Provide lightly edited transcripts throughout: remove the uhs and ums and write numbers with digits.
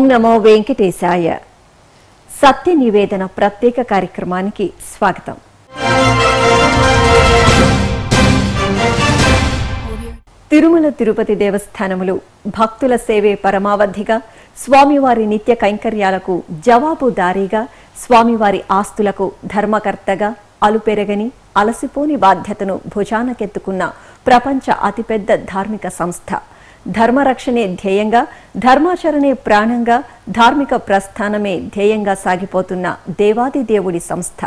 నమో వెంకటేశాయ. సత్య నివేదన ప్రత్యేక కార్యక్రమానికి స్వాగతం. తిరుమల తిరుపతి దేవస్థానములు భక్తుల సేవే పరమావధిగా, స్వామివారి నిత్య కైంకర్యాలకు జవాబుదారీగా, స్వామివారి ఆస్తులకు ధర్మకర్తగా అలుపెరగని అలసిపోని బాధ్యతను భుజానకెత్తుకున్న ప్రపంచ అతిపెద్ద ధార్మిక సంస్థ. ధర్మరక్షణే ధ్యేయంగా, ధర్మాచరణే ప్రాణంగా, ధార్మిక ప్రస్థానమే ధ్యేయంగా సాగిపోతున్న దేవాది దేవుడి సంస్థ.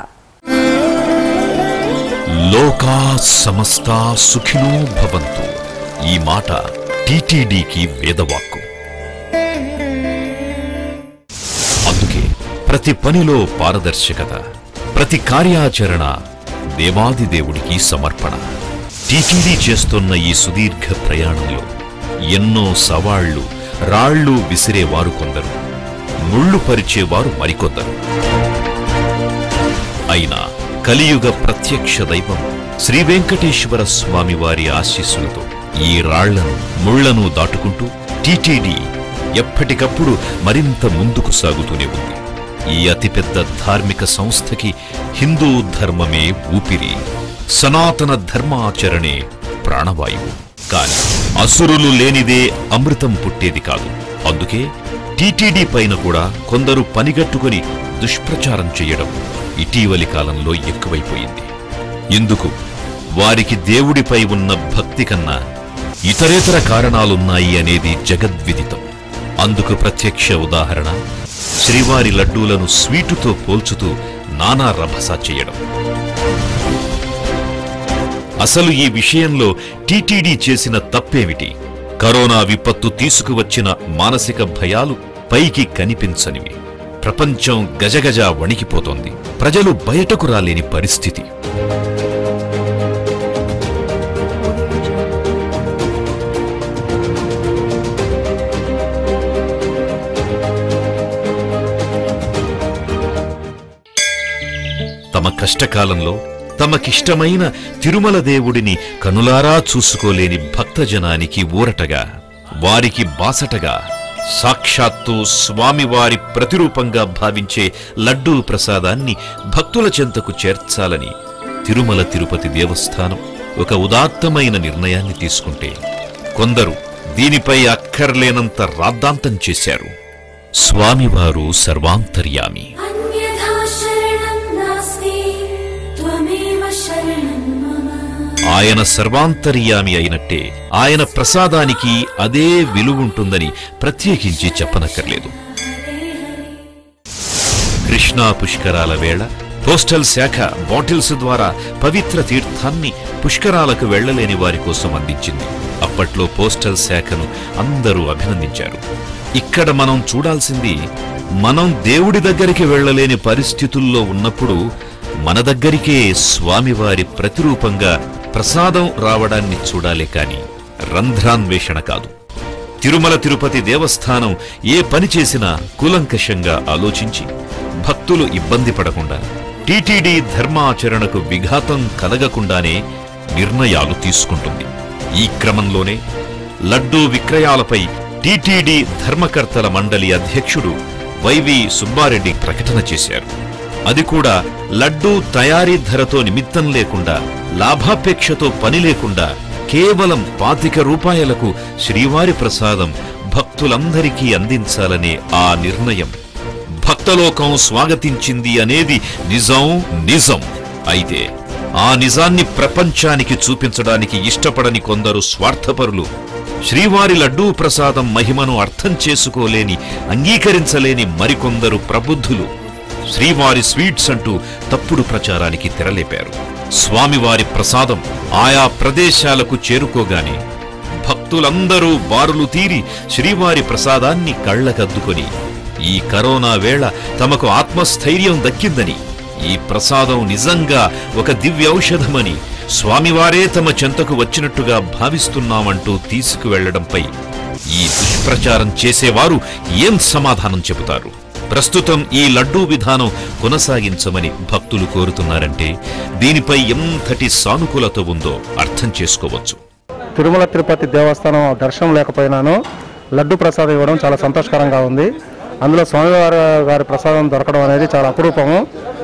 లోకా సమస్తా సుఖినో భవంతు. ఈ మాట టీటీడీకి వేదవాక్కు. అందుకే ప్రతి పనిలో పారదర్శకత, ప్రతి కార్యాచరణ దేవాది దేవుడికి సమర్పణ. టీటీడీ చేస్తున్న ఈ సుదీర్ఘ ప్రయాణంలో ఎన్నో సవాళ్లు, రాళ్లు విసిరేవారు కొందరు, ముళ్ళు పరిచేవారు మరికొందరు. అయినా కలియుగ ప్రత్యక్ష దైవం శ్రీ వెంకటేశ్వర స్వామి వారి ఆశీస్సులతో ఈ రాళ్లను, ముళ్లను దాటుకుంటూ టీటీడీ ఎప్పటికప్పుడు మరింత ముందుకు సాగుతూనే ఉంది. ఈ అతిపెద్ద ధార్మిక సంస్థకి హిందూ ధర్మమే ఊపిరి, సనాతన ధర్మాచరణే ప్రాణవాయువు. కాని అసురులు లేనిదే అమృతం పుట్టేది కాదు. అందుకే టీటీడీ పైన కూడా కొందరు పనిగట్టుకుని దుష్ప్రచారం చేయడం ఇటీవలి కాలంలో ఎక్కువైపోయింది. ఇందుకు వారికి దేవుడిపై ఉన్న భక్తి కన్నా ఇతరేతర కారణాలున్నాయి అనేది జగద్విదితం. అందుకు ప్రత్యక్ష ఉదాహరణ శ్రీవారి లడ్డూలను స్వీటుతో పోల్చుతూ నానా రభస చేయడం. అసలు ఈ విషయంలో టీటీడీ చేసిన తప్పేమిటి? కరోనా విపత్తు తీసుకువచ్చిన మానసిక భయాలు పైకి కనిపించనివి. ప్రపంచం గజగజ వణికిపోతోంది. ప్రజలు బయటకు రాలేని పరిస్థితి. తమ కష్టకాలంలో తమకిష్టమైన తిరుమల దేవుడిని కనులారా చూసుకోలేని భక్తజనానికి ఊరటగా, వారికి బాసటగా, సాక్షాత్తు స్వామివారి ప్రతిరూపంగా భావించే లడ్డూ ప్రసాదాన్ని భక్తుల చెంతకు చేర్చాలని తిరుమల తిరుపతి దేవస్థానం ఒక ఉదాత్తమైన నిర్ణయాన్ని తీసుకుంటే, కొందరు దీనిపై అక్కర్లేనంత రాద్ధాంతం చేశారు. స్వామివారు సర్వాంతర్యామి. ఆయన సర్వాంతర్యామి అయినట్టే ఆయన ప్రసాదానికి అదే విలువుంటుందని ప్రత్యేకించి చెప్పనక్కర్లేదు. కృష్ణా పుష్కరాల వేళ పోస్టల్ శాఖ బాటిల్స్ ద్వారా పవిత్ర తీర్థాన్ని పుష్కరాలకు వెళ్లలేని వారి కోసం అందించింది. అప్పట్లో పోస్టల్ శాఖను అందరూ అభినందించారు. ఇక్కడ మనం చూడాల్సింది, మనం దేవుడి దగ్గరికి వెళ్లలేని పరిస్థితుల్లో ఉన్నప్పుడు మన దగ్గరికే స్వామివారి ప్రతిరూపంగా ప్రసాదం రావడాన్ని చూడాలే కాని రంధ్రాన్వేషణ కాదు. తిరుమల తిరుపతి దేవస్థానం ఏ పని చేసినా కూలంకషంగా ఆలోచించి భక్తులు ఇబ్బంది పడకుండా, టీటీడీ ధర్మాచరణకు విఘాతం కలగకుండానే నిర్ణయాలు తీసుకుంటుంది. ఈ క్రమంలోనే లడ్డూ విక్రయాలపై టీటీడీ ధర్మకర్తల మండలి అధ్యక్షుడు వైవి సుబ్బారెడ్డి ప్రకటన చేశారు. అది కూడా లడ్డూ తయారీ ధరతో నిమిత్తం లేకుండా, లాభాపేక్షతో పని లేకుండా కేవలం 25 రూపాయలకు శ్రీవారి ప్రసాదం భక్తులందరికీ అందించాలనే ఆ నిర్ణయం భక్తలోకం స్వాగతించింది అనేది నిజం. అయితే ఆ నిజాన్ని ప్రపంచానికి చూపించడానికి ఇష్టపడని కొందరు స్వార్థపరులు, శ్రీవారి లడ్డూ ప్రసాదం మహిమను అర్థం చేసుకోలేని, అంగీకరించలేని మరికొందరు ప్రబుద్ధులు శ్రీవారి స్వీట్స్ అంటూ తప్పుడు ప్రచారానికి తెరలేపారు. స్వామివారి ప్రసాదం ఆయా ప్రదేశాలకు చేరుకోగానే భక్తులందరూ బారులు తీరి శ్రీవారి ప్రసాదాన్ని కళ్లకద్దుకొని ఈ కరోనా వేళ తమకు ఆత్మస్థైర్యం దక్కిందని, ఈ ప్రసాదం నిజంగా ఒక దివ్యౌషధమని, స్వామివారే తమ చెంతకు వచ్చినట్టుగా భావిస్తున్నామంటూ తీసుకువెళ్లడంపై ఈ దుష్ప్రచారం చేసేవారు ఏం సమాధానం చెబుతారు? ప్రస్తుతం ఈ లడ్డూ విధానం కొనసాగించమని భక్తులు కోరుతున్నారంటే దీనిపై ఎంతటి సానుకూలత ఉందో అర్థం చేసుకోవచ్చు. తిరుమల తిరుపతి దేవస్థానం దర్శనం లేకపోయినాను లడ్డు ప్రసాదం ఇవ్వడం చాలా సంతోషకరంగా ఉంది. అందులో స్వామివారి గారి ప్రసాదం దొరకడం అనేది చాలా అపురూపము.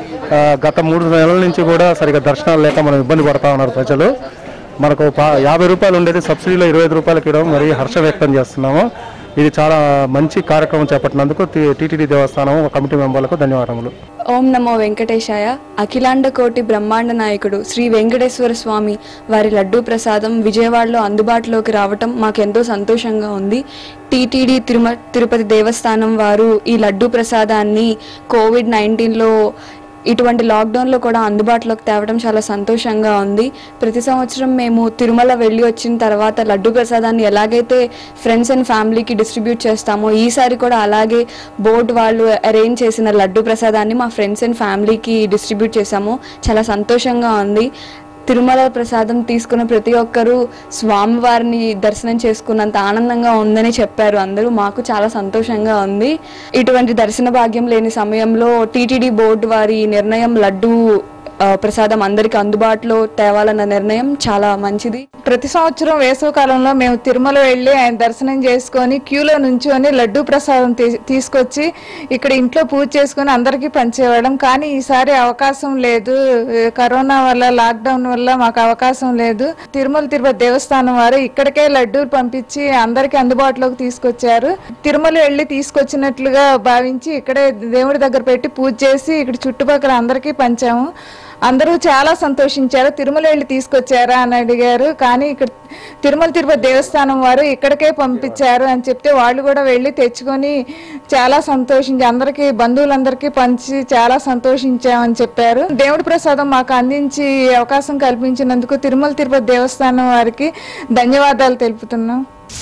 గత 3 నెలల నుంచి కూడా సరిగ్గా దర్శనాలు లేక మనం ఇబ్బంది పడతా ఉన్నారు ప్రజలు. మనకు 50 రూపాయలు ఉండేది సబ్సిడీలో 25 రూపాయలకి ఇవ్వడం మరి హర్షం వ్యక్తం చేస్తున్నాము. ఇది చాలా మంచి కార్యక్రమం చేపట్టినందుకు టీటీడీ దేవస్థానం కమిటీ మెంబర్లకు ధన్యవాదములు. ఓం నమో వెంకటేశాయ. అఖిలాండ కోటి బ్రహ్మాండ నాయకుడు శ్రీ వెంకటేశ్వర స్వామి వారి లడ్డూ ప్రసాదం విజయవాడలో అందుబాటులోకి రావటం మాకెంతో సంతోషంగా ఉంది. టీటీడీ తిరుపతి దేవస్థానం వారు ఈ లడ్డూ ప్రసాదాన్ని కోవిడ్-19లో ఇటువంటి లాక్డౌన్లో కూడా అందుబాటులోకి తేవడం చాలా సంతోషంగా ఉంది. ప్రతి సంవత్సరం మేము తిరుమల వెళ్ళి వచ్చిన తర్వాత లడ్డూ ప్రసాదాన్ని ఎలాగైతే ఫ్రెండ్స్ అండ్ ఫ్యామిలీకి డిస్ట్రిబ్యూట్ చేస్తామో ఈసారి కూడా అలాగే బోర్డు వాళ్ళు అరేంజ్ చేసిన లడ్డూ ప్రసాదాన్ని మా ఫ్రెండ్స్ అండ్ ఫ్యామిలీకి డిస్ట్రిబ్యూట్ చేశాము. చాలా సంతోషంగా ఉంది. తిరుమల ప్రసాదం తీసుకున్న ప్రతి ఒక్కరూ స్వామివారిని దర్శనం చేసుకున్నంత ఆనందంగా ఉందని చెప్పారు అందరూ. మాకు చాలా సంతోషంగా ఉంది. ఇటువంటి దర్శన భాగ్యం లేని సమయంలో టీటీడీ బోర్డు వారి నిర్ణయం లడ్డూ ప్రసాదం అందరికి అందుబాటులో తేవాలన్న నిర్ణయం చాలా మంచిది. ప్రతి సంవత్సరం వేసవికాలంలో మేము తిరుమల వెళ్ళి ఆయన దర్శనం చేసుకొని క్యూలో నుంచొని లడ్డూ ప్రసాదం తీసుకొచ్చి ఇక్కడ ఇంట్లో పూజ చేసుకొని అందరికీ పంచేవాళ్ళం. కానీ ఈసారి అవకాశం లేదు. కరోనా వల్ల లాక్డౌన్ వల్ల మాకు అవకాశం లేదు. తిరుపతి దేవస్థానం వారు ఇక్కడికే లడ్డూలు పంపించి అందరికీ అందుబాటులోకి తీసుకొచ్చారు. తిరుమల వెళ్ళి తీసుకొచ్చినట్లుగా భావించి ఇక్కడే దేవుడి దగ్గర పెట్టి పూజ చేసి ఇక్కడ చుట్టుపక్కల అందరికీ పంచాము. అందరూ చాలా సంతోషించారు. తిరుమల వెళ్ళి తీసుకొచ్చారా అని అడిగారు. కానీ ఇక్కడ తిరుపతి దేవస్థానం వారు ఇక్కడికే పంపించారు అని చెప్తే వాళ్ళు కూడా వెళ్ళి తెచ్చుకొని చాలా సంతోషించి అందరికీ బంధువులందరికీ పంచి చాలా సంతోషించామని చెప్పారు. దేవుడి ప్రసాదం మాకు అందించి అవకాశం కల్పించినందుకు తిరుపతి దేవస్థానం వారికి ధన్యవాదాలు తెలుపుతున్నాం.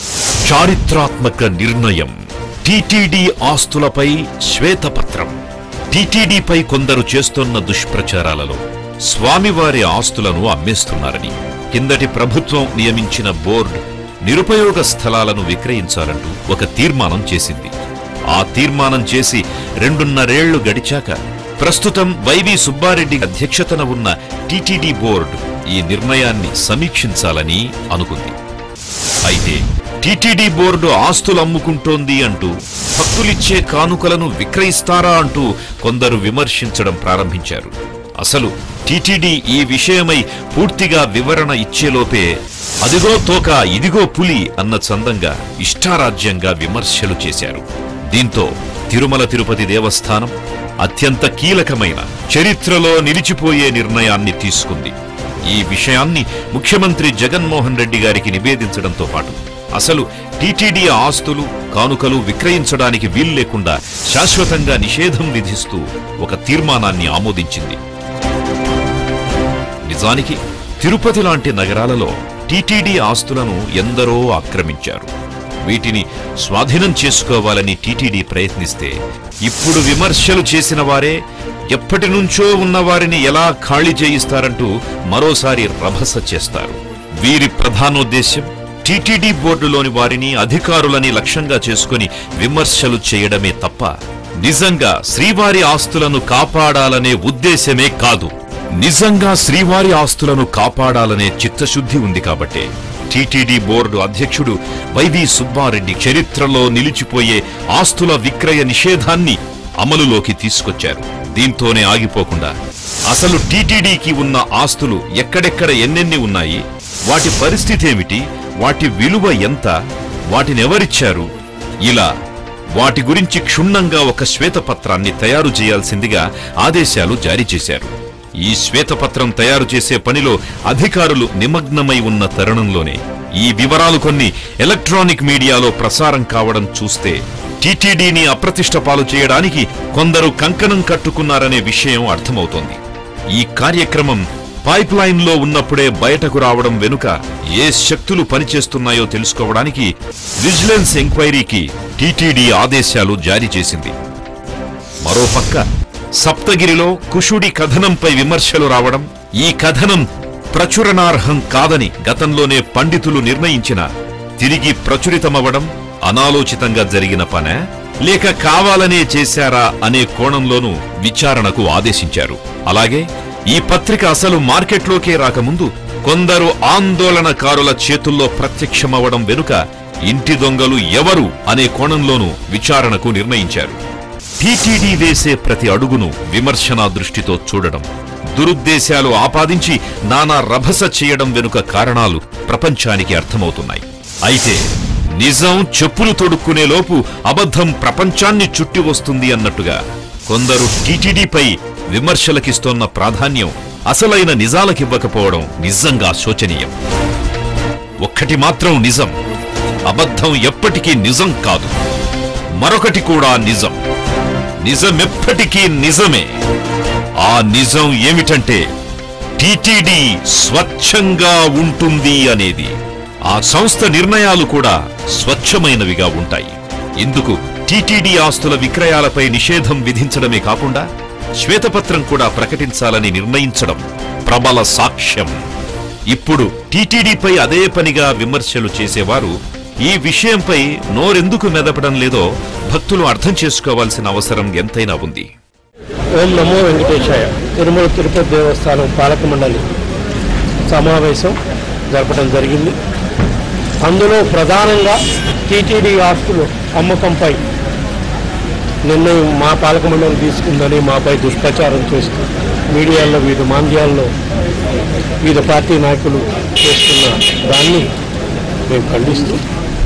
చారిత్రాత్మక నిర్ణయం. టీటీడీ ఆస్తులపై శ్వేతపత్రం. టీటీడీపై కొందరు చేస్తున్న దుష్ప్రచారాలలో స్వామివారి ఆస్తులను అమ్మేస్తున్నారని కిందటి ప్రభుత్వం నియమించిన బోర్డు నిరుపయోగ స్థలాలను విక్రయించాలంటూ ఒక తీర్మానం చేసింది. ఆ తీర్మానం చేసి 2.5 ఏళ్లు గడిచాక ప్రస్తుతం వైవి సుబ్బారెడ్డి అధ్యక్షతన ఉన్న టీటీడీ బోర్డు ఈ నిర్ణయాన్ని సమీక్షించాలని అనుకుంది. అయితే టీటీడీ బోర్డు ఆస్తులు అమ్ముకుంటోంది అంటూ భక్తులిచ్చే కానుకలను విక్రయిస్తారా అంటూ కొందరు విమర్శించడం ప్రారంభించారు. అసలు టీటీడీ ఈ విషయమై పూర్తిగా వివరణ ఇచ్చేలోపే అదిగో తోక ఇదిగో పులి అన్న చందంగా ఇష్టారాజ్యంగా విమర్శలు చేశారు. దీంతో తిరుపతి దేవస్థానం అత్యంత కీలకమైన చరిత్రలో నిలిచిపోయే నిర్ణయాన్ని తీసుకుంది. ఈ విషయాన్ని ముఖ్యమంత్రి జగన్మోహన్ రెడ్డి గారికి నివేదించడంతో పాటు అసలు టీటీడీ ఆస్తులు కానుకలు విక్రయించడానికి వీలు లేకుండా శాశ్వతంగా నిషేధం విధిస్తూ ఒక తీర్మానాన్ని ఆమోదించింది. నిజానికి తిరుపతి లాంటి నగరాలలో టీటీడీ ఆస్తులను ఎందరో ఆక్రమించారు. వీటిని స్వాధీనం చేసుకోవాలని టీటీడీ ప్రయత్నిస్తే ఇప్పుడు విమర్శలు చేసిన వారే ఎప్పటి నుంచో ఉన్నవారిని ఎలా ఖాళీ చేయిస్తారంటూ మరోసారి రభస చేస్తారు. వీరి ప్రధానోద్దేశ్యం టీటీడీ బోర్డులోని వారిని అధికారులని లక్ష్యంగా చేసుకుని విమర్శలు చేయడమే తప్ప నిజంగా శ్రీవారి ఆస్తులను కాపాడాలనే ఉద్దేశమే కాదు. నిజంగా శ్రీవారి ఆస్తులను కాపాడాలనే చిత్తశుద్ధి ఉంది కాబట్టే టీటీడీ బోర్డు అధ్యక్షుడు వైవి సుబ్బారెడ్డి చరిత్రలో నిలిచిపోయే ఆస్తుల విక్రయ నిషేధాన్ని అమలులోకి తీసుకొచ్చారు. దీంతోనే ఆగిపోకుండా అసలు టీటీడీకి ఉన్న ఆస్తులు ఎక్కడెక్కడ ఎన్నెన్ని ఉన్నాయి, వాటి పరిస్థితి ఏమిటి, వాటి విలువ ఎంత, వాటినెవరిచ్చారు, ఇలా వాటి గురించి క్షుణ్ణంగా ఒక శ్వేతపత్రాన్ని తయారు చేయాల్సిందిగా ఆదేశాలు జారీ చేశారు. ఈ శ్వేతపత్రం తయారు చేసే పనిలో అధికారులు నిమగ్నమై ఉన్న తరుణంలోనే ఈ వివరాలు కొన్ని ఎలక్ట్రానిక్ మీడియాలో ప్రసారం కావడం చూస్తే టీటీడీని అప్రతిష్ట పాలు చేయడానికి కొందరు కంకణం కట్టుకున్నారనే విషయం అర్థమవుతోంది. ఈ కార్యక్రమం పైప్ లైన్ లో ఉన్నప్పుడే బయటకు రావడం వెనుక ఏ శక్తులు పనిచేస్తున్నాయో తెలుసుకోవడానికి విజిలెన్స్ ఎంక్వైరీకి టీటీడీ ఆదేశాలు జారీ చేసింది. మరోపక్క సప్తగిరిలో కుషుడి కథనంపై విమర్శలు రావడం, ఈ కథనం ప్రచురణార్హం కాదని గతంలోనే పండితులు నిర్ణయించినా తిరిగి ప్రచురితమవ్వడం అనాలోచితంగా జరిగిన పనే లేక కావాలనే చేశారా అనే కోణంలోనూ విచారణకు ఆదేశించారు. అలాగే ఈ పత్రిక అసలు మార్కెట్లోకే రాకముందు కొందరు ఆందోళనకారుల చేతుల్లో ప్రత్యక్షమవ్వడం వెనుక ఇంటి దొంగలు ఎవరు అనే కోణంలోనూ విచారణకు నిర్ణయించారు. టీటీడీ వేసే ప్రతి అడుగును విమర్శనా దృష్టితో చూడడం, దురుద్దేశాలు ఆపాదించి నానా రభస చేయడం వెనుక కారణాలు ప్రపంచానికి అర్థమవుతున్నాయి. అయితే నిజం చెప్పులు తొడుక్కునే లోపు అబద్ధం ప్రపంచాన్ని చుట్టి వస్తుంది అన్నట్టుగా కొందరు టీటీడీపై విమర్శలకిస్తోన్న ప్రాధాన్యం అసలైన నిజాలకివ్వకపోవడం నిజంగా శోచనీయం. ఒక్కటి మాత్రం నిజం, అబద్ధం ఎప్పటికీ నిజం కాదు. మరొకటి కూడా నిజం, నిజమెప్పటికీ నిజమే. ఆ నిజం ఏమిటంటే టీటీడీ స్వచ్ఛంగా ఉంటుంది అనేది. ఆ సంస్థ నిర్ణయాలు కూడా స్వచ్ఛమైనవిగా ఉంటాయి. ఇందుకు టీటీడీ ఆస్తుల విక్రయాలపై నిషేధం విధించడమే కాకుండా శ్వేతపత్రం కూడా ప్రకటించాలని నిర్ణయించడం ప్రబల సాక్ష్యం. ఇప్పుడు టీటీడీపై అదే పనిగా విమర్శలు చేసేవారు ఈ విషయంపై నోరెందుకు మెదపడం లేదో భక్తులు అర్థం చేసుకోవాల్సిన అవసరం ఎంతైనా ఉంది. ఓం నమో వెంకటేశాయ. తిరుమల తిరుపతి దేవస్థానం పాలక మండలి సమావేశం జరపడం జరిగింది. అందులో ప్రధానంగా టీటీడీ ఆస్తులు అమ్మకంపై నిర్ణయం మా పాలక మండలి తీసుకుందని మాపై దుష్ప్రచారం చేస్తూ మీడియాలో వివిధ మాంద్యాల్లో వివిధ పార్టీ నాయకులు చేస్తున్న దాన్ని మేము ఖండిస్తూ,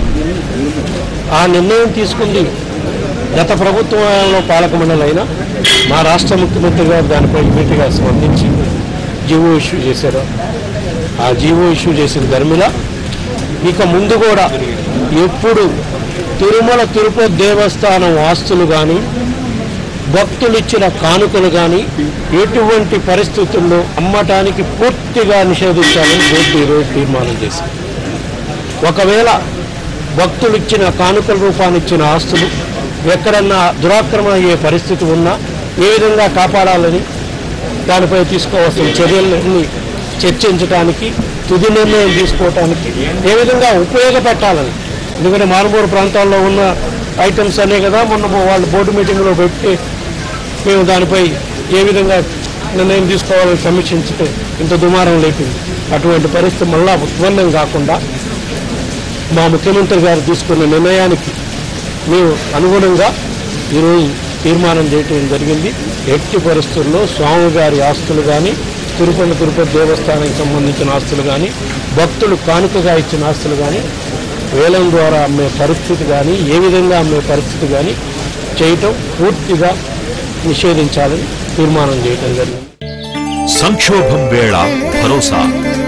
ఆ నిర్ణయం తీసుకుంది గత ప్రభుత్వంలో పాలక మండలి అయినా మా రాష్ట్ర ముఖ్యమంత్రి గారు దానిపై ఇమీడియట్గా స్పందించి జీవో ఇష్యూ చేశారు. ఆ జీవో ఇష్యూ చేసిన ధర్మిల ఇక ముందు కూడా ఎప్పుడు తిరుమల తిరుపతి దేవస్థానం ఆస్తులు కానీ భక్తులు ఇచ్చిన కానుకలు కానీ ఎటువంటి పరిస్థితుల్లో అమ్మటానికి పూర్తిగా నిషేధించాలని బోర్డు ఈరోజు తీర్మానం చేశారు. ఒకవేళ భక్తులు ఇచ్చిన కానుకల రూపాన్ని ఇచ్చిన ఆస్తులు ఎక్కడన్నా దురాక్రమణ అయ్యే పరిస్థితి ఉన్నా ఏ విధంగా కాపాడాలని దానిపై తీసుకోవాల్సిన చర్యలని చర్చించడానికి, తుది నిర్ణయం తీసుకోవటానికి ఏ విధంగా ఉపయోగపెట్టాలని. ఎందుకంటే మారుమూల ప్రాంతాల్లో ఉన్న ఐటమ్స్ అనే కదా మొన్న వాళ్ళు బోర్డు మీటింగ్లో పెట్టి మేము దానిపై ఏ విధంగా నిర్ణయం తీసుకోవాలని సమీక్షించితే ఇంత దుమారం లేపింది. అటువంటి పరిస్థితి మళ్ళా ఉత్పన్నం కాకుండా మా ముఖ్యమంత్రి గారు తీసుకున్న నిర్ణయానికి మేము అనుగుణంగా ఈరోజు తీర్మానం చేయడం జరిగింది. ఎట్టి పరిస్థితుల్లో స్వామివారి ఆస్తులు కానీ, తిరుపతి దేవస్థానానికి సంబంధించిన ఆస్తులు కానీ, భక్తులు కానుకగా ఇచ్చిన ఆస్తులు కానీ వేలం ద్వారా అమ్మే పరిస్థితి కానీ, ఏ విధంగా అమ్మే పరిస్థితి కానీ చేయటం పూర్తిగా నిషేధించాలని తీర్మానం చేయడం జరిగింది. సంక్షోభం వేళ భరోసా.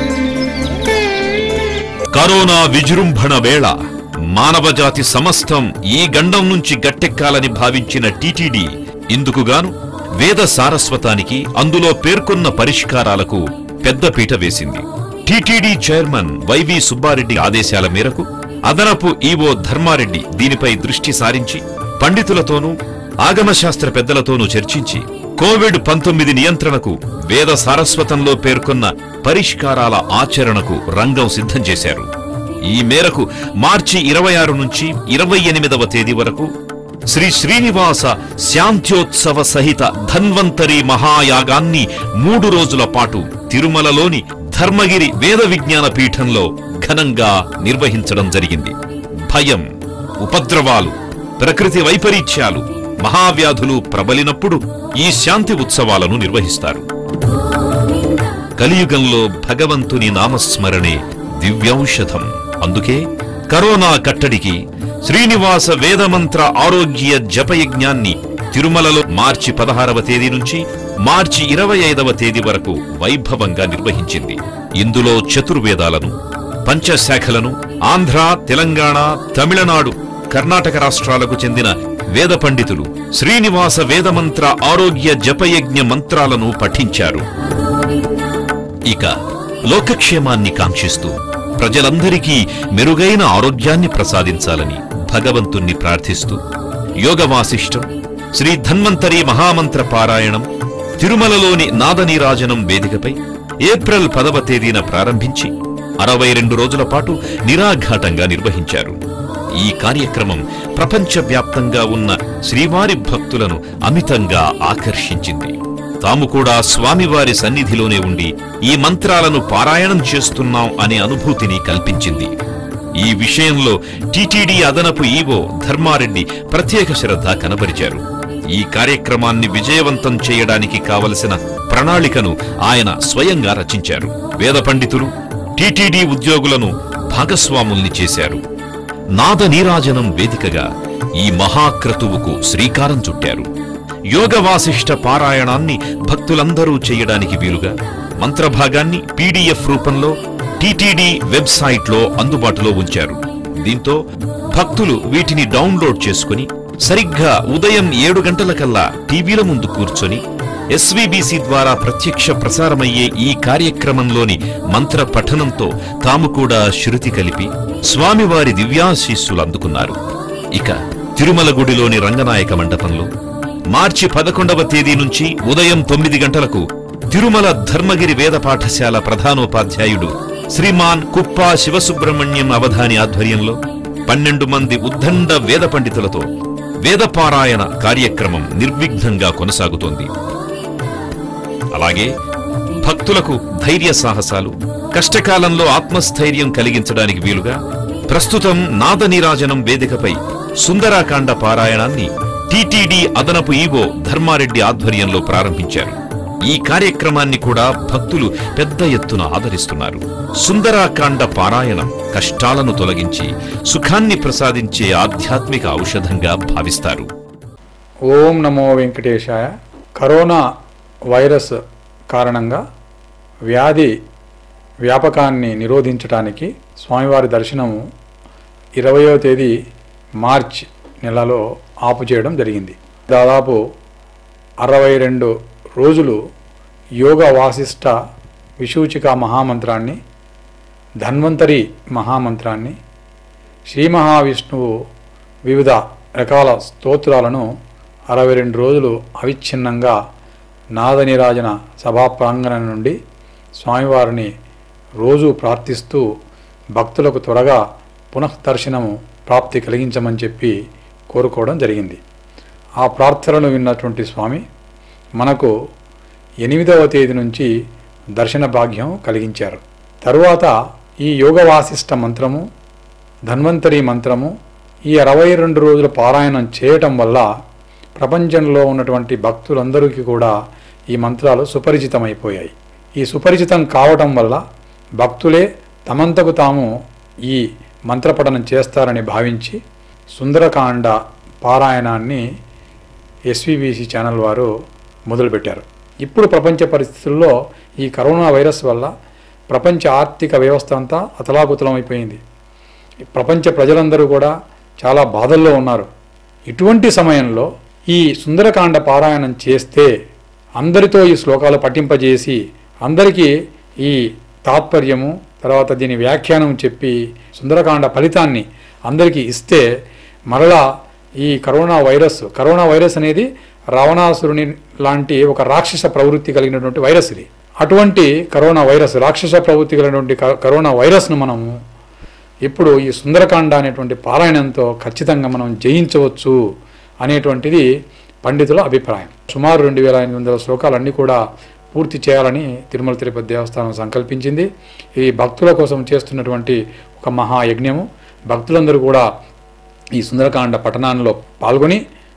కరోనా విజృంభణ వేళ మానవజాతి సమస్తం ఈ గండం నుంచి గట్టెక్కాలని భావించిన టీటీడీ ఇందుకుగాను వేద సారస్వతానికి, అందులో పేర్కొన్న పరిష్కారాలకు పెద్దపీట వేసింది. టీటీడీ చైర్మన్ వైవి సుబ్బారెడ్డి ఆదేశాల మేరకు అదనపు ఈవో ధర్మారెడ్డి దీనిపై దృష్టి సారించి పండితులతోనూ ఆగమశాస్త్ర పెద్దలతోనూ చర్చించి కోవిడ్-19 నియంత్రణకు వేద సారస్వతంలో పేర్కొన్న పరిష్కారాల ఆచరణకు రంగం సిద్ధం చేశారు. ఈ మేరకు మార్చి 26 నుంచి 28వ తేదీ వరకు శ్రీ శ్రీనివాస శాంత్యోత్సవ సహిత ధన్వంతరి మహాయాగాన్ని 3 రోజుల పాటు తిరుమలలోని ధర్మగిరి వేద విజ్ఞాన పీఠంలో ఘనంగా నిర్వహించడం జరిగింది. భయం, ఉపద్రవాలు, ప్రకృతి వైపరీత్యాలు, మహావ్యాధులు ప్రబలినప్పుడు ఈ శాంతి ఉత్సవాలను నిర్వహిస్తారు. కలియుగంలో భగవంతుని నామస్మరణే దివ్యౌషధం. అందుకే కరోనా కట్టడికి శ్రీనివాస వేదమంత్ర ఆరోగ్య జపయజ్ఞాన్ని తిరుమలలో మార్చి 16వ తేదీ నుంచి మార్చి 25వ తేదీ వరకు వైభవంగా నిర్వహించింది. ఇందులో చతుర్వేదాలను, పంచశాఖలను ఆంధ్ర, తెలంగాణ, తమిళనాడు, కర్ణాటక రాష్ట్రాలకు చెందిన వేద పండితులు శ్రీనివాస వేదమంత్ర ఆరోగ్య జపయజ్ఞ మంత్రాలను పఠించారు. ఇక లోకక్షేమాన్ని కాంక్షిస్తూ ప్రజలందరికీ మెరుగైన ఆరోగ్యాన్ని ప్రసాదించాలని భగవంతుణ్ణి ప్రార్థిస్తూ యోగవాసిష్టం, శ్రీ ధన్వంతరి మహామంత్ర పారాయణం తిరుమలలోని నాదనీరాజనం వేదికపై ఏప్రిల్ 10వ తేదీన ప్రారంభించి 62 రోజుల పాటు నిరాఘాటంగా నిర్వహించారు. ఈ కార్యక్రమం ప్రపంచవ్యాప్తంగా ఉన్న శ్రీవారి భక్తులను అమితంగా ఆకర్షించింది. తాము కూడా స్వామివారి సన్నిధిలోనే ఉండి ఈ మంత్రాలను పారాయణం చేస్తున్నాం అనే అనుభూతిని కల్పించింది. ఈ విషయంలో టీటీడీ అదనపు ఈవో ధర్మారెడ్డి ప్రత్యేక శ్రద్ధ కనబరిచారు. ఈ కార్యక్రమాన్ని విజయవంతం చేయడానికి కావలసిన ప్రణాళికను ఆయన స్వయంగా రచించారు. వేద పండితులు, టీటీడీ ఉద్యోగులను భాగస్వాముల్ని చేశారు. నాద నీరాజనం వేదికగా ఈ మహాక్రతువుకు శ్రీకారం చుట్టారు. యోగ వాసిష్ఠ పారాయణాన్ని భక్తులందరూ చేయడానికి వీలుగా మంత్రభాగాన్ని పీడీఎఫ్ రూపంలో టీటీడీ వెబ్సైట్లో అందుబాటులో ఉంచారు. దీంతో భక్తులు వీటిని డౌన్లోడ్ చేసుకుని సరిగ్గా ఉదయం 7 గంటలకల్లా టీవీల ముందు కూర్చొని ఎస్వీబీసీ ద్వారా ప్రత్యక్ష ప్రసారమయ్యే ఈ కార్యక్రమంలోని మంత్ర పఠనంతో తాము కూడా శృతి కలిపి స్వామివారి దివ్యాశీస్సులు అందుకున్నారు. ఇక తిరుమల గుడిలోని రంగనాయక మండపంలో మార్చి 11వ తేదీ నుంచి ఉదయం 9 గంటలకు తిరుమల ధర్మగిరి వేద పాఠశాల ప్రధానోపాధ్యాయుడు శ్రీమాన్ కుప్పా శివసుబ్రహ్మణ్యం అవధాని ఆధ్వర్యంలో 12 మంది ఉద్దండ వేద పండితులతో వేదపారాయణ కార్యక్రమం నిర్విఘ్నంగా కొనసాగుతోంది. అలాగే భక్తులకు ధైర్య సాహసాలు, కష్టకాలంలో ఆత్మస్థైర్యం కలిగించడానికి వీలుగా ప్రస్తుతం నాద నీరాజనం వేదికపై సుందరాకాండ పారాయణాన్ని టీటీడీ అదనపు ఈవో ధర్మారెడ్డి ఆధ్వర్యంలో ప్రారంభించారు. ఈ కార్యక్రమాన్ని కూడా భక్తులు పెద్ద ఎత్తున ఆదరిస్తున్నారు. సుందరాకాండ పారాయణం కష్టాలను తొలగించి సుఖాన్ని ప్రసాదించే ఆధ్యాత్మిక ఔషధంగా భావిస్తారు. ఓం నమో వెంకటేశాయ. కరోనా వైరస్ కారణంగా వ్యాధి వ్యాపకాన్ని నిరోధించడానికి స్వామివారి దర్శనము 20వ తేదీ మార్చి నెలలో ఆపు చేయడం జరిగింది. దాదాపు 62 రోజులు యోగ వాసిష్ఠ విశూచిక మహామంత్రాన్ని, ధన్వంతరి మహామంత్రాన్ని, శ్రీ మహావిష్ణువు వివిధ రకాల స్తోత్రాలను 62 రోజులు అవిచ్ఛిన్నంగా నాదనీరాజన సభా ప్రాంగణం నుండి స్వామివారిని రోజు ప్రార్థిస్తూ భక్తులకు త్వరగా పునఃదర్శనము ప్రాప్తి కలిగించమని చెప్పి కోరుకోవడం జరిగింది. ఆ ప్రార్థనలు విన్నటువంటి స్వామి మనకు 8వ తేదీ నుంచి దర్శన భాగ్యం కలిగించారు. తరువాత ఈ యోగ వాసిష్ఠ మంత్రము, ధన్వంతరి మంత్రము ఈ 62 రోజుల పారాయణం చేయటం వల్ల ప్రపంచంలో ఉన్నటువంటి భక్తులందరికీ కూడా ఈ మంత్రాలు సుపరిచితమైపోయాయి. ఈ సుపరిచితం కావటం వల్ల భక్తులే తమంతకు తాము ఈ మంత్రపఠనం చేస్తారని భావించి సుందరకాండ పారాయణాన్ని ఎస్వీబీసీ ఛానల్ వారు మొదలుపెట్టారు. ఇప్పుడు ప్రపంచ పరిస్థితుల్లో ఈ కరోనా వైరస్ వల్ల ప్రపంచ ఆర్థిక వ్యవస్థ అంతా అతలాకుతలమైపోయింది. ప్రపంచ ప్రజలందరూ కూడా చాలా బాధల్లో ఉన్నారు. ఇటువంటి సమయంలో ఈ సుందరకాండ పారాయణం చేస్తే అందరితో ఈ శ్లోకాలు పఠింపజేసి అందరికీ ఈ తాత్పర్యము తర్వాత దీని వ్యాఖ్యానం చెప్పి సుందరకాండ ఫలితాన్ని అందరికీ ఇస్తే మరలా ఈ కరోనా వైరస్ అనేది రావణాసురుని లాంటి ఒక రాక్షస ప్రవృత్తి కలిగినటువంటి వైరస్ ఇది. అటువంటి కరోనా వైరస్, రాక్షస ప్రవృత్తి కలిగినటువంటి కరోనా వైరస్ను మనము ఇప్పుడు ఈ సుందరకాండ అనేటువంటి పారాయణంతో ఖచ్చితంగా మనం జయించవచ్చు అనేటువంటిది పండితుల అభిప్రాయం. సుమారు 2800 శ్లోకాలన్నీ కూడా పూర్తి చేయాలని తిరుమల తిరుపతి దేవస్థానం సంకల్పించింది. ఇది భక్తుల కోసం చేస్తున్నటువంటి ఒక మహాయజ్ఞము. భక్తులందరూ కూడా ఈ సుందరకాండ పఠనాల్లో పాల్గొని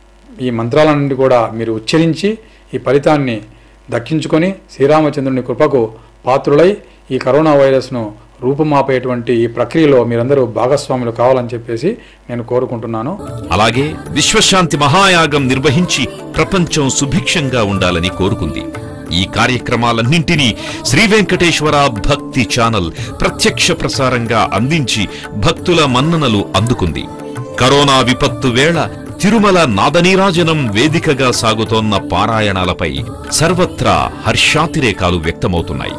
ఈ మంత్రాలన్నింటి కూడా మీరు ఉచ్చరించి ఈ ఫలితాన్ని దక్కించుకొని శ్రీరామచంద్రుని కృపకు పాత్రులై ఈ కరోనా వైరస్ను రూపుమాపేటువంటి ఈ ప్రక్రియలో మీరందరూ భాగస్వాములు కావాలని చెప్పేసి నేను కోరుకుంటున్నాను. అలాగే విశ్వశాంతి మహాయాగం నిర్వహించి ప్రపంచం సుభిక్షంగా ఉండాలని కోరుకుంది. ఈ కార్యక్రమాలన్నింటినీ శ్రీ వెంకటేశ్వర భక్తి ఛానల్ ప్రత్యక్ష ప్రసారంగా అందించి భక్తుల మన్ననలు అందుకుంది. కరోనా విపత్తు వేళ తిరుమల నాదనీరాజనం వేదికగా సాగుతోన్న పారాయణాలపై సర్వత్రా హర్షాతిరేకాలు వ్యక్తమవుతున్నాయి.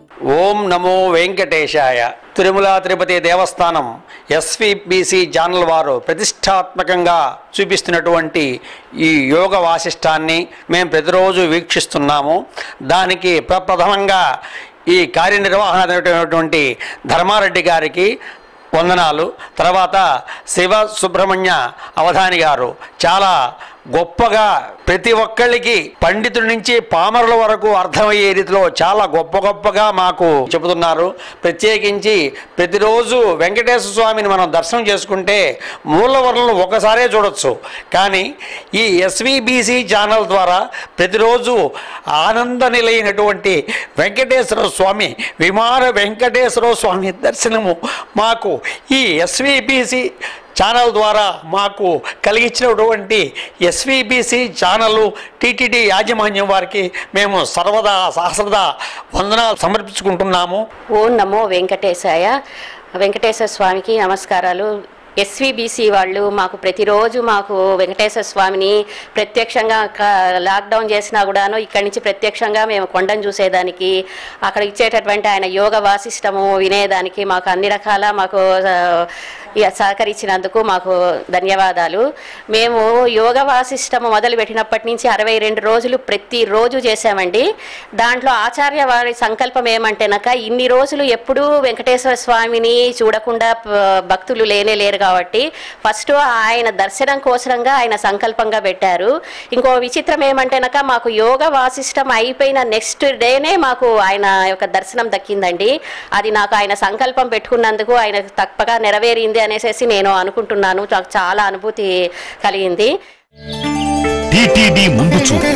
ఓం నమో వెంకటేశాయ. తిరుమల తిరుపతి దేవస్థానం ఎస్వీబీసీ ఛానల్ వారు ప్రతిష్టాత్మకంగా చూపిస్తున్నటువంటి ఈ యోగ వాసిష్టాన్ని మేము ప్రతిరోజు వీక్షిస్తున్నాము. దానికి ప్రప్రథమంగా ఈ కార్యనిర్వహణటువంటి ధర్మారెడ్డి గారికి వందనాలు. తర్వాత శివ సుబ్రహ్మణ్య అవధాని గారు చాలా గొప్పగా ప్రతి ఒక్కళ్ళకి పండితుడి నుంచి పామరుల వరకు అర్థమయ్యే రీతిలో చాలా గొప్పగా మాకు చెబుతున్నారు. ప్రత్యేకించి ప్రతిరోజు వెంకటేశ్వర స్వామిని మనం దర్శనం చేసుకుంటే మూలవర్ణలు ఒకసారే చూడొచ్చు. కానీ ఈ ఎస్విబిసి ఛానల్ ద్వారా ప్రతిరోజు ఆనంద నిలైనటువంటి వెంకటేశ్వర స్వామి, విమాన వెంకటేశ్వర స్వామి దర్శనము మాకు ఈ ఎస్విబిసి ఛానల్ ద్వారా మాకు కలిగించినటువంటి ఎస్విబిసి ఛానల్ టీటీడీ యాజమాన్యం వారికి మేము సర్వదా సహస్రదా వందనాలు సమర్పించుకుంటున్నాము. ఓం నమో వెంకటేశాయ. వెంకటేశ్వర స్వామికి నమస్కారాలు. ఎస్విబిసి వాళ్ళు మాకు ప్రతిరోజు మాకు వెంకటేశ్వర స్వామిని ప్రత్యక్షంగా లాక్డౌన్ చేసినా కూడాను ఇక్కడి నుంచి ప్రత్యక్షంగా మేము కొండను చూసేదానికి, అక్కడ ఇచ్చేటటువంటి ఆయన యోగ వాసిష్టము వినేదానికి మాకు అన్ని రకాల మాకు సహకరించినందుకు మాకు ధన్యవాదాలు. మేము యోగ వాసిష్టము మొదలుపెట్టినప్పటి నుంచి 62 రోజులు ప్రతిరోజు చేశామండి. దాంట్లో ఆచార్య వారి సంకల్పం ఏమంటేనక ఇన్ని రోజులు ఎప్పుడూ వెంకటేశ్వర స్వామిని చూడకుండా భక్తులు లేరు కాబట్టి ఫస్ట్ ఆయన దర్శనం కోసరంగా ఆయన సంకల్పంగా పెట్టారు. ఇంకో విచిత్రం ఏమంటేనక మాకు యోగ వాసిష్టం అయిపోయిన నెక్స్ట్ డేనే మాకు ఆయన యొక్క దర్శనం దక్కిందండి. అది నాకు ఆయన సంకల్పం పెట్టుకున్నందుకు ఆయన తప్పగా నెరవేరింది అనేసి నేను అనుకుంటున్నాను. నాకు చాలా అనుభూతి కలిగింది. టీటీడీ ముందు చూపు.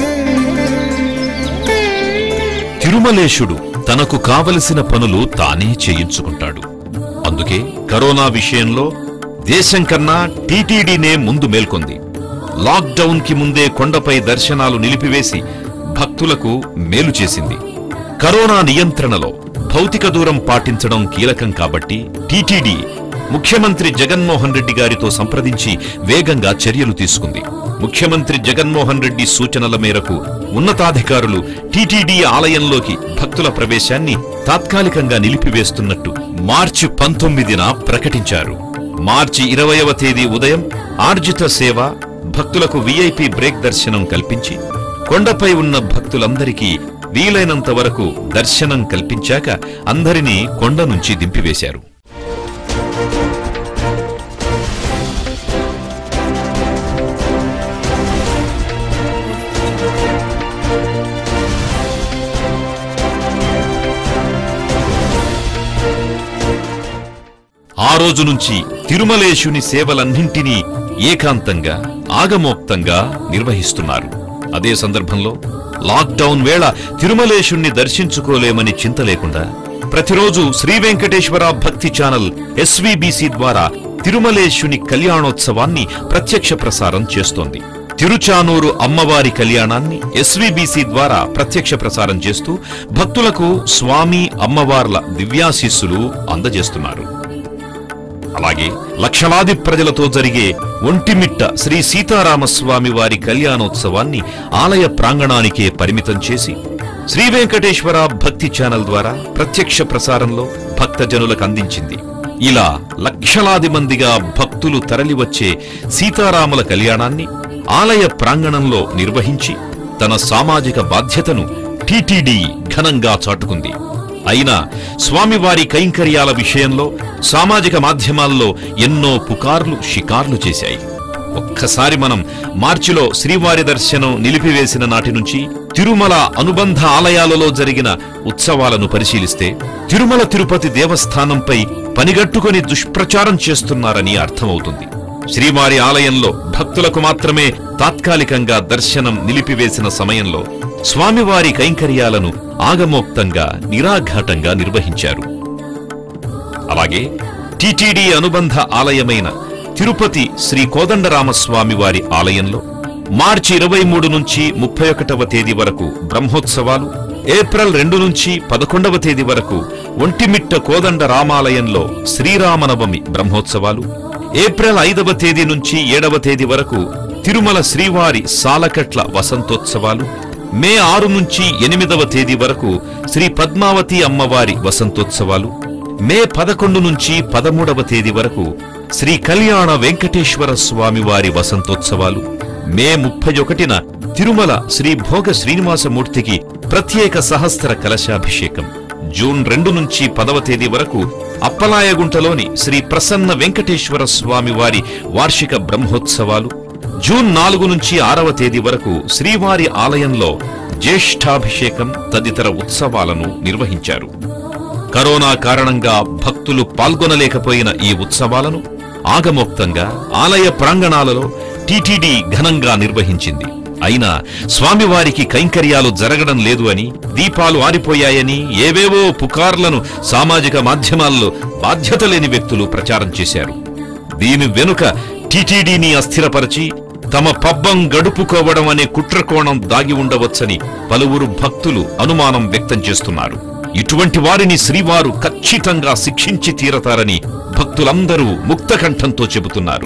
తిరుమలేశుడు తనకు కావలసిన పనులు తానే చేయించుకుంటాడు. అందుకే కరోనా విషయంలో దేశం కన్నా టీటీడీనే ముందు మేల్కొంది. లాక్డౌన్ కి ముందే కొండపై దర్శనాలు నిలిపివేసి భక్తులకు మేలు చేసింది. కరోనా నియంత్రణలో భౌతిక దూరం పాటించడం కీలకం కాబట్టి టీటీడీ ముఖ్యమంత్రి జగన్మోహన్ రెడ్డి గారితో సంప్రదించి వేగంగా చర్యలు తీసుకుంది. ముఖ్యమంత్రి జగన్మోహన్ రెడ్డి సూచనల మేరకు ఉన్నతాధికారులు టీటీడీ ఆలయంలోకి భక్తుల ప్రవేశాన్ని తాత్కాలికంగా నిలిపివేస్తున్నట్టు మార్చి 19న ప్రకటించారు. మార్చి 20వ తేదీ ఉదయం ఆర్జిత సేవ, భక్తులకు విఐపి బ్రేక్ దర్శనం కల్పించి కొండపై ఉన్న భక్తులందరికీ వీలైనంత వరకు దర్శనం కల్పించాక అందరినీ కొండ నుంచి దింపివేశారు. ఆ రోజు నుంచి తిరుమలేశుని సేవలన్నింటినీ ఏకాంతంగా ఆగమోక్తంగా నిర్వహిస్తున్నారు. అదే సందర్భంలో లాక్డౌన్ వేళ తిరుమలేశుణ్ణి దర్శించుకోలేమని చింత లేకుండా ప్రతిరోజు శ్రీ వెంకటేశ్వర భక్తి ఛానల్ ఎస్విబిసి ద్వారా తిరుమలేశుని కళ్యాణోత్సవాన్ని ప్రత్యక్ష ప్రసారం చేస్తోంది. తిరుచానూరు అమ్మవారి కళ్యాణాన్ని ఎస్విబిసి ద్వారా ప్రత్యక్ష ప్రసారం చేస్తూ భక్తులకు స్వామి అమ్మవార్ల దివ్యాశీస్సులు అందజేస్తున్నారు. అలాగే లక్షలాది ప్రజలతో జరిగే ఒంటిమిట్ట శ్రీ సీతారామస్వామి వారి కళ్యాణోత్సవాన్ని ఆలయ ప్రాంగణానికే పరిమితం చేసి శ్రీ వెంకటేశ్వర భక్తి ఛానల్ ద్వారా ప్రత్యక్ష ప్రసారంలో భక్తజనులకు అందించింది. ఇలా లక్షలాది మందిగా భక్తులు తరలివచ్చే సీతారాముల కళ్యాణాన్ని ఆలయ ప్రాంగణంలో నిర్వహించి తన సామాజిక బాధ్యతను టీటీడీ ఘనంగా చాటుకుంది. అయినా స్వామివారి కైంకర్యాల విషయంలో సామాజిక మాధ్యమాల్లో ఎన్నో పుకార్లు షికార్లు చేశాయి. ఒక్కసారి మనం మార్చిలో శ్రీవారి దర్శనం నిలిపివేసిన నాటి నుంచి తిరుమల అనుబంధ ఆలయాలలో జరిగిన ఉత్సవాలను పరిశీలిస్తే తిరుమల తిరుపతి దేవస్థానంపై పనిగట్టుకొని దుష్ప్రచారం చేస్తున్నారని అర్థమవుతుంది. శ్రీవారి ఆలయంలో భక్తులకు మాత్రమే తాత్కాలికంగా దర్శనం నిలిపివేసిన సమయంలో స్వామివారి కైంకర్యాలను ఆగమోక్తంగా నిరాఘాటంగా నిర్వహించారు. అలాగే టీటీడీ అనుబంధ ఆలయమైన తిరుపతి శ్రీ కోదండరామస్వామి వారి ఆలయంలో మార్చి 23 నుంచి 31వ తేదీ వరకు బ్రహ్మోత్సవాలు, ఏప్రిల్ 2 నుంచి 11వ తేదీ వరకు ఒంటిమిట్ట కోదండ రామాలయంలో శ్రీరామనవమి బ్రహ్మోత్సవాలు, ఏప్రిల్ 5వ తేదీ నుంచి 7వ తేదీ వరకు తిరుమల శ్రీవారి సాలకట్ల వసంతోత్సవాలు, మే 6 నుంచి 8వ తేదీ వరకు శ్రీ పద్మావతి అమ్మవారి వసంతోత్సవాలు, మే 11 నుంచి 13వ తేదీ వరకు శ్రీ కళ్యాణ వెంకటేశ్వర స్వామి వారి వసంతోత్సవాలు, మే 31న తిరుమల శ్రీ భోగ శ్రీనివాసమూర్తికి ప్రత్యేక సహస్ర కలశాభిషేకం, జూన్ 2 నుంచి 10వ తేదీ వరకు అప్పలాయగుంటలోని శ్రీ ప్రసన్న వెంకటేశ్వర స్వామి వారి వార్షిక బ్రహ్మోత్సవాలు, జూన్ 4 నుంచి 6వ తేదీ వరకు శ్రీవారి ఆలయంలో జ్యేష్ఠాభిషేకం తదితర ఉత్సవాలను నిర్వహించారు. కరోనా కారణంగా భక్తులు పాల్గొనలేకపోయిన ఈ ఉత్సవాలను ఆగమోక్తంగా ఆలయ ప్రాంగణాలలో టీటీడీ ఘనంగా నిర్వహించింది. అయినా స్వామివారికి కైంకర్యాలు జరగడం లేదు అని, దీపాలు ఆరిపోయాయని ఏవేవో పుకార్లను సామాజిక మాధ్యమాల్లో బాధ్యత లేని వ్యక్తులు ప్రచారం చేశారు. దీని వెనుక టీటీడీని అస్థిరపరిచి తమ పబ్బం గడుపుకోవడం అనే కుట్రకోణం దాగి ఉండవచ్చని పలువురు భక్తులు అనుమానం వ్యక్తం చేస్తున్నారు. ఇటువంటి వారిని శ్రీవారు ఖచ్చితంగా శిక్షించి తీరతారని భక్తులందరూ ముక్తకంఠంతో చెబుతున్నారు.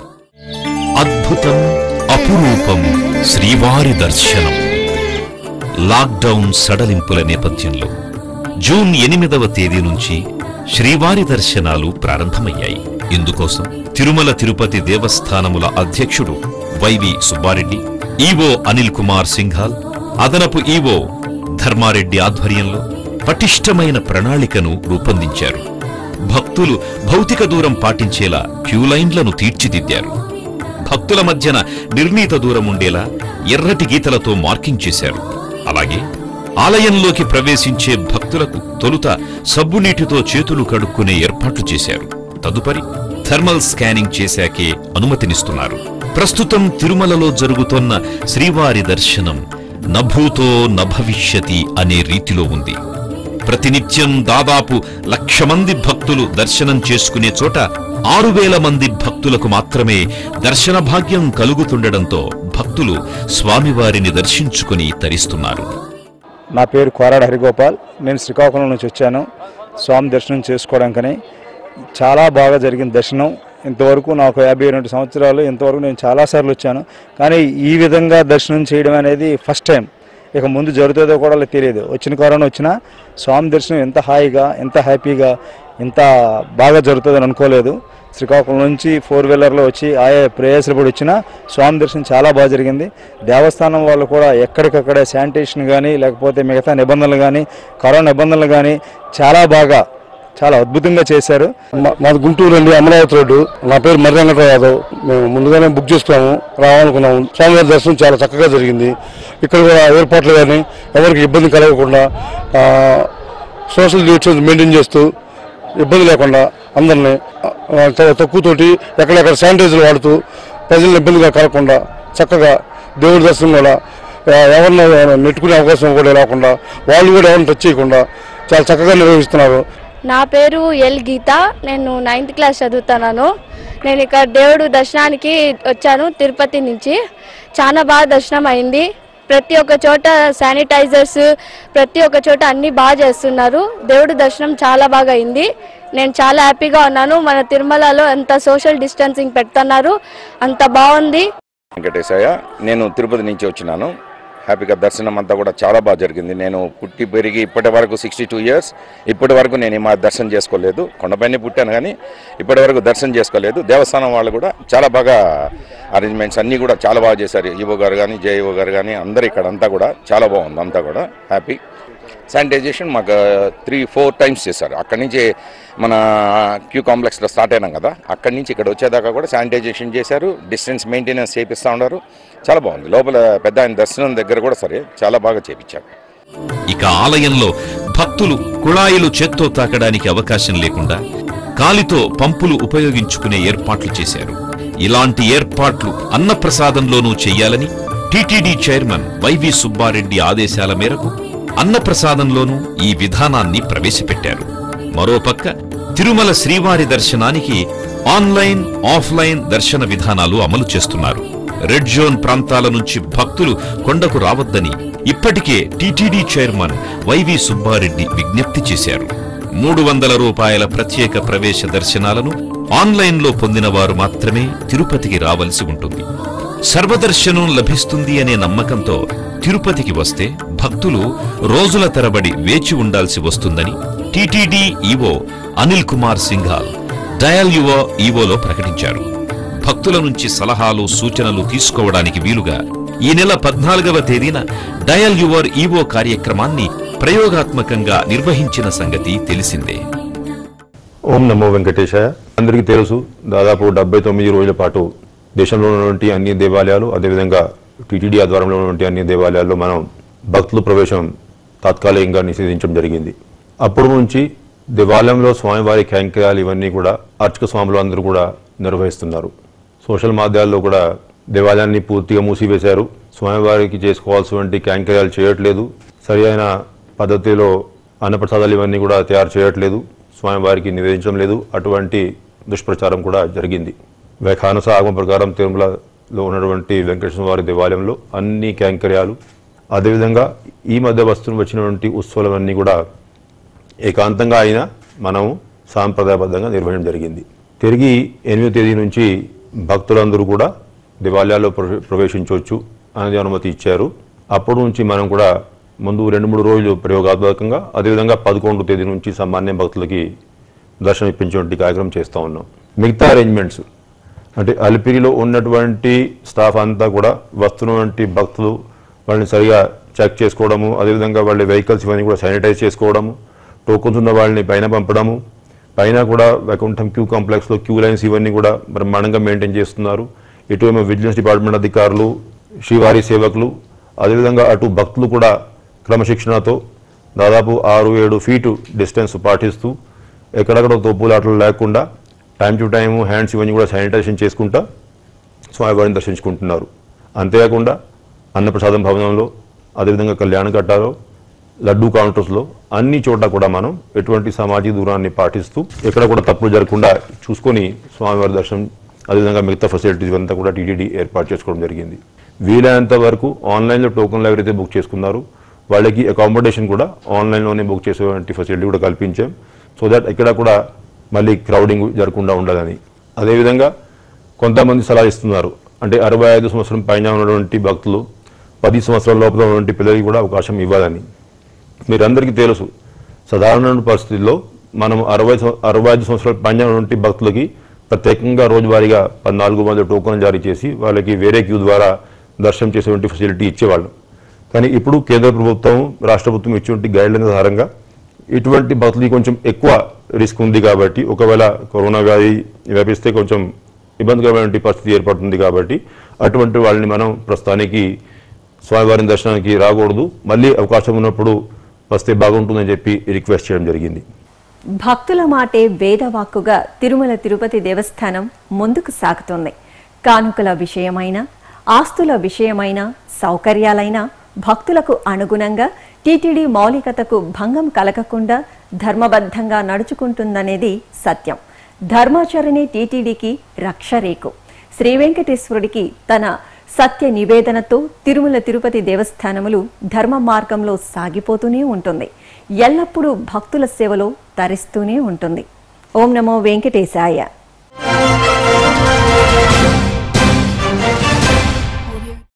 అద్భుతం, అపురూపం శ్రీవారి దర్శనం. లాక్డౌన్ సడలింపుల నేపథ్యంలో జూన్ 8వ తేదీ నుంచి శ్రీవారి దర్శనాలు ప్రారంభమయ్యాయి. ఇందుకోసం తిరుమల తిరుపతి దేవస్థానముల అధ్యక్షుడు వైవి సుబ్బారెడ్డి, ఈవో అనిల్ కుమార్ సింఘాల్, అదనపు ఈవో ధర్మారెడ్డి ఆధ్వర్యంలో పటిష్టమైన ప్రణాళికను రూపొందించారు. భక్తులు భౌతిక దూరం పాటించేలా క్యూలైన్లను తీర్చిదిద్దారు. భక్తుల మధ్యన నిర్ణీత దూరం ఉండేలా ఎర్రటి గీతలతో మార్కింగ్ చేశారు. అలాగే ఆలయంలోకి ప్రవేశించే భక్తులకు తొలుత సబ్బునీటితో చేతులు కడుక్కునే ఏర్పాట్లు చేశారు. తదుపరి థర్మల్ స్కానింగ్ చేశాకే అనుమతినిస్తున్నారు. ప్రస్తుతం తిరుమలలో జరుగుతోన్న శ్రీవారి దర్శనం నభూతో నభవిష్యతి అనే రీతిలో ఉంది. ప్రతినిత్యం దాదాపు 1,00,000 మంది భక్తులు దర్శనం చేసుకునే చోట 6,000 మంది భక్తులకు మాత్రమే దర్శన భాగ్యం కలుగుతుండడంతో భక్తులు స్వామివారిని దర్శించుకుని తరిస్తున్నారు. నా పేరు కోరాడ హరిగోపాల్. నేను శ్రీకాకుళం నుంచి వచ్చాను స్వామి దర్శనం చేసుకోవడానికని. చాలా బాగా జరిగిన దర్శనం. ఇంతవరకు నాకు 52 సంవత్సరాలు, ఇంతవరకు నేను చాలాసార్లు వచ్చాను, కానీ ఈ విధంగా దర్శనం చేయడం అనేది ఫస్ట్ టైం. ఇక ముందు జరుగుతుందో కూడా తెలియదు. వచ్చిన కరోనా వచ్చినా స్వామి దర్శనం ఎంత హాయిగా, ఎంత హ్యాపీగా, ఎంత బాగా జరుగుతుందని అనుకోలేదు. శ్రీకాకుళం నుంచి 4-వీలర్లో వచ్చి ఆయా ప్రేయర్స్లు కూడా వచ్చినా స్వామి దర్శనం చాలా బాగా జరిగింది. దేవస్థానం వాళ్ళు కూడా ఎక్కడికక్కడే శానిటేషన్ కానీ లేకపోతే మిగతా నిబంధనలు కానీ, కరోనా నిబంధనలు కానీ చాలా అద్భుతంగా చేశారు. మాది గుంటూరు అండి, అమరావతి రోడ్డు. నా పేరు మర్రి వెంకటరావు యాదవ్. మేము ముందుగానే బుక్ చేసుకున్నాము, రావాలనుకున్నాము. స్వామివారి దర్శనం చాలా చక్కగా జరిగింది. ఇక్కడ కూడా ఏర్పాట్లు కానీ ఎవరికి ఇబ్బంది కలగకుండా సోషల్ డిస్టెన్స్ మెయింటైన్ చేస్తూ ఇబ్బంది లేకుండా అందరినీ తక్కువతోటి ఎక్కడెక్కడ శానిటైజర్లు వాడుతూ ప్రజలను ఇబ్బందిగా కలగకుండా చక్కగా దేవుడి దర్శనం కూడా ఎవరిని నెట్టుకునే అవకాశం కూడా లేకుండా వాళ్ళు కూడా ఎవరిని టచ్ చేయకుండా చాలా చక్కగా నిర్వహిస్తున్నారు. నా పేరు ఎల్ గీత. నేను 9th క్లాస్ చదువుతున్నాను. నేను ఇక్కడ దేవుడు దర్శనానికి వచ్చాను తిరుపతి నుంచి. చాలా బాగా దర్శనం అయింది. ప్రతి ఒక్క చోట శానిటైజర్స్, ప్రతి ఒక్క చోట అన్నీ బాగా చేస్తున్నారు. దేవుడు దర్శనం చాలా బాగా అయింది. నేను చాలా హ్యాపీగా ఉన్నాను. మన తిరుమలలో ఎంత సోషల్ డిస్టెన్సింగ్ పెడుతున్నారు, అంత బాగుంది. వెంకటేశయ్య, నేను తిరుపతి నుంచి వచ్చినాను. హ్యాపీగా దర్శనం అంతా కూడా చాలా బాగా జరిగింది. నేను పుట్టి పెరిగి ఇప్పటి వరకు 62 ఇయర్స్, ఇప్పటి వరకు నేను మా దర్శనం చేసుకోలేదు. కొండపైనే పుట్టాను కానీ ఇప్పటి వరకు దర్శనం చేసుకోలేదు. దేవస్థానం వాళ్ళు కూడా చాలా బాగా అరేంజ్మెంట్స్ అన్నీ కూడా చాలా బాగా చేశారు. ఈవో గారు కానీ, జేఈఓ గారు కానీ అందరూ ఇక్కడ అంతా కూడా చాలా బాగుంది. అంతా కూడా హ్యాపీ. శానిటైజేషన్ మాకు 3-4 టైమ్స్ చేశారు. అక్కడి నుంచి మన క్యూ కాంప్లెక్స్లో స్టార్ట్ అయినాం కదా, అక్కడి నుంచి ఇక్కడ వచ్చేదాకా కూడా శానిటైజేషన్ చేశారు. డిస్టెన్స్ మెయింటెనెన్స్ చేపిస్తూ ఉన్నారు. చాలా బాగుంది. లోపల పెద్ద ఆయన దర్శనం దగ్గర కూడా సరే చాలా బాగా చేపించారు. ఇక ఆలయంలో భక్తులు కుళాయిలు చేత్తో తాకడానికి అవకాశం లేకుండా కాలితో పంపులు ఉపయోగించుకునే ఏర్పాట్లు చేశారు. ఇలాంటి ఏర్పాట్లు అన్నప్రసాదంలోనూ చెయ్యాలని టీటీడీ చైర్మన్ వైవి సుబ్బారెడ్డి ఆదేశాల మేరకు అన్నప్రసాదంలోనూ ఈ విధానాన్ని ప్రవేశపెట్టారు. మరోపక్క తిరుమల శ్రీవారి దర్శనానికి ఆన్లైన్, ఆఫ్లైన్ దర్శన విధానాలు అమలు చేస్తున్నారు. రెడ్ జోన్ ప్రాంతాల నుంచి భక్తులు కొండకు రావద్దని ఇప్పటికే టీటీడీ చైర్మన్ వైవి సుబ్బారెడ్డి విజ్ఞప్తి చేశారు. 300 రూపాయల ప్రత్యేక ప్రవేశ దర్శనాలను ఆన్లైన్లో పొందిన వారు మాత్రమే తిరుపతికి రావలసి ఉంటుంది. సర్వదర్శనం లభిస్తుంది అనే నమ్మకంతో తిరుపతికి వస్తే భక్తులు రోజుల తరబడి వేచి ఉండాల్సి వస్తుందని TTD EO Anil Kumar Singhal dial your ఈవోలో ప్రకటించారు. భక్తుల నుంచి సలహాలు, సూచనలు తీసుకోవడానికి వీలుగా ఈ నెల 14వ తేదీన డయల్ యువర్ ఈవో కార్యక్రమాన్ని ప్రయోగాత్మకంగా నిర్వహించిన సంగతి తెలిసిందే. ఓం నమో వెంకటేశాయ. అందరికీ తెలుసు, దాదాపు 79 రోజుల పాటు దేశంలో ఉన్నటువంటి అన్ని దేవాలయాలు, అదేవిధంగా టీటీడీ ఆధ్వర్యంలో ఉన్నటువంటి అన్ని దేవాలయాల్లో మనం భక్తుల ప్రవేశం తాత్కాలికంగా నిషేధించడం జరిగింది. అప్పటి నుంచి దేవాలయంలో స్వామివారి కైంకర్యాలు ఇవన్నీ కూడా అర్చక స్వాములు అందరూ కూడా నిర్వహిస్తున్నారు. సోషల్ మాధ్యమాల్లో కూడా దేవాలయాన్ని పూర్తిగా మూసివేశారు. స్వామివారికి చేసుకోవాల్సినటువంటి కైంకర్యాలు చేయట్లేదు, సరి అయిన పద్ధతిలో అన్నప్రసాదాలు ఇవన్నీ కూడా తయారు చేయట్లేదు, స్వామివారికి నివేదించడం లేదు, అటువంటి దుష్ప్రచారం కూడా జరిగింది. వ్యాఖ్యానస ఆగమ ప్రకారం తిరుమలలో ఉన్నటువంటి వెంకటేశ్వర వారి దేవాలయంలో అన్ని కైంకర్యాలు, అదేవిధంగా ఈ మధ్య వచ్చినటువంటి ఉత్సవాలన్నీ కూడా ఏకాంతంగా అయినా మనం సాంప్రదాయబద్ధంగా నిర్వహించడం జరిగింది. తిరిగి 8వ తేదీ నుంచి భక్తులందరూ కూడా దేవాలయాల్లో ప్రవేశించవచ్చు అనేది అనుమతి ఇచ్చారు. అప్పటి నుంచి మనం కూడా ముందు 2-3 రోజులు ప్రయోగాత్మకంగా, అదేవిధంగా 11వ తేదీ నుంచి సామాన్య భక్తులకి దర్శనం ఇప్పించేటువంటి కార్యక్రమం చేస్తూ ఉన్నాం. మిగతా అరేంజ్మెంట్స్ అంటే అలిపిరిలో ఉన్నటువంటి స్టాఫ్ అంతా కూడా వస్తున్నటువంటి భక్తులు వాళ్ళని సరిగా చెక్ చేసుకోవడము, అదేవిధంగా వాళ్ళ వెహికల్స్ ఇవన్నీ కూడా శానిటైజ్ చేసుకోవడము, టోకన్స్ ఉన్న వాళ్ళని పైన పంపడము, పైన కూడా వైకుంఠం క్యూ కాంప్లెక్స్లో క్యూ లైన్స్ ఇవన్నీ కూడా బ్రహ్మాండంగా మెయింటైన్ చేస్తున్నారు. ఇటువేమో విజిలెన్స్ డిపార్ట్మెంట్ అధికారులు, శ్రీవారి సేవకులు, అదేవిధంగా అటు భక్తులు కూడా క్రమశిక్షణతో దాదాపు 6-7 ఫీటు డిస్టెన్స్ పాటిస్తూ ఎక్కడెక్కడ తోపులాటలు లేకుండా టైం టు టైము హ్యాండ్స్ ఇవన్నీ కూడా శానిటైజేషన్ చేసుకుంటా స్వామివారిని దర్శించుకుంటున్నారు. అంతేకాకుండా అన్నప్రసాదం భవనంలో, అదేవిధంగా కళ్యాణ కట్టాలో, లడ్డూ కౌంటర్స్లో అన్ని చోట్ల కూడా మనం ఎటువంటి సామాజిక దూరాన్ని పాటిస్తూ ఎక్కడ కూడా తప్పులు జరగకుండా చూసుకొని స్వామివారి దర్శనం, అదేవిధంగా మిగతా ఫెసిలిటీస్ అంతా కూడా టీటీడీ ఏర్పాటు చేసుకోవడం జరిగింది. వీలైనంత వరకు ఆన్లైన్లో టోకన్లు ఎవరైతే బుక్ చేసుకున్నారో వాళ్ళకి అకామిడేషన్ కూడా ఆన్లైన్లోనే బుక్ చేసేటువంటి ఫెసిలిటీ కూడా కల్పించాం. సో దట్ ఇక్కడ కూడా మళ్ళీ క్రౌడింగ్ జరగకుండా ఉండాలని. అదేవిధంగా కొంతమంది సలహా ఇస్తున్నారు, అంటే 65 సంవత్సరం పైన ఉన్నటువంటి భక్తులు 10 సంవత్సరాల లోపల ఉన్నటువంటి పిల్లలకి కూడా అవకాశం ఇవ్వాలని. మీరందరికీ తెలుసు, సాధారణ పరిస్థితుల్లో మనం 65 సంవత్సరాల పైన ఉన్నటువంటి భక్తులకి ప్రత్యేకంగా రోజువారీగా 14 టోకన్లు జారీ చేసి వాళ్ళకి వేరే క్యూ ద్వారా దర్శనం చేసేటువంటి ఫెసిలిటీ ఇచ్చేవాళ్ళం. కానీ ఇప్పుడు కేంద్ర ప్రభుత్వం, రాష్ట్ర ప్రభుత్వం ఇచ్చేటువంటి గైడ్లైన్ ఆధారంగా ఇటువంటి భక్తులకి కొంచెం ఎక్కువ రిస్క్ ఉంది కాబట్టి, ఒకవేళ కరోనా వ్యాధి వ్యాపిస్తే కొంచెం ఇబ్బందికరమైన పరిస్థితి ఏర్పడుతుంది కాబట్టి అటువంటి వాళ్ళని మనం ప్రస్తుతానికి స్వామివారి దర్శనానికి రాకూడదు, మళ్ళీ అవకాశం ఉన్నప్పుడు వస్తే బాగుంటుందని చెప్పి రిక్వెస్ట్ చేయడం జరిగింది. భక్తుల మాటే వేదవాక్కుగా తిరుమల తిరుపతి దేవస్థానం ముందుకు సాగుతోంది. కానుకల విషయమైన, ఆస్తుల విషయమైన, సౌకర్యాలైన భక్తులకు అనుగుణంగా టీటీడీ మౌలికతకు భంగం కలగకుండా ధర్మబద్ధంగా నడుచుకుంటుందనేది సత్యం. ధర్మాచరణే టీటీడీకి రక్షరేకు. శ్రీ వెంకటేశ్వరుడికి తన సత్య నివేదనతో తిరుమల తిరుపతి దేవస్థానములు ధర్మ మార్గంలో సాగిపోతూనే ఉంటుంది. ఎల్లప్పుడూ భక్తుల సేవలో తరిస్తూనే ఉంటుంది. ఓం నమో వెంకటేశాయ.